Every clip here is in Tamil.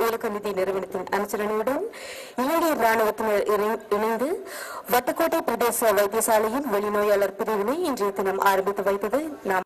செயலக நிதி நிறுவனத்தின் அனுசரணையுடன் இலங்கை ராணுவத்தினர் இணைந்து வட்டுக்கோட்டை பிரதேச வைத்தியசாலையின் வெளிநோயாளர் பிரிவினை இன்றைய தினம் ஆரம்பித்து வைத்தது நாம்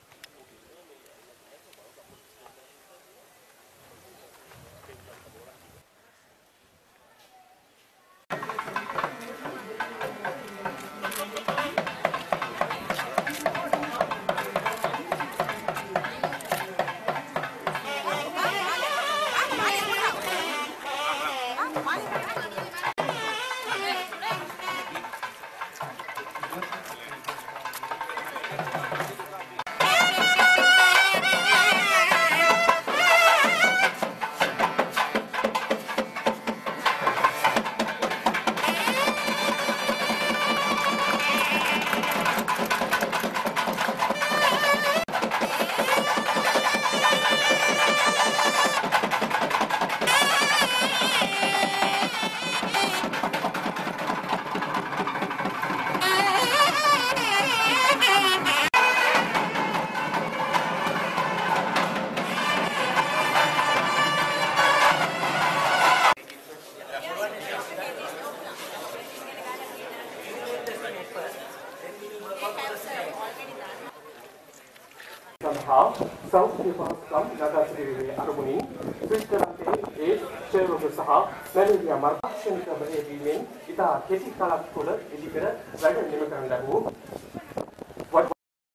සෞඛ්‍ය පහසුකම් ලබා දෙන්නේ අරමුණින් ශ්‍රීලංකාවේ ඒ ක්ෂයරෝග සහ මැලේරියා මර්ධක ක්ෂණික බෙහෙවීමෙන් ඉතා කෙටි කාලයක් තුළ එදිකර වැඩ නිම කරන්න ලැබුණු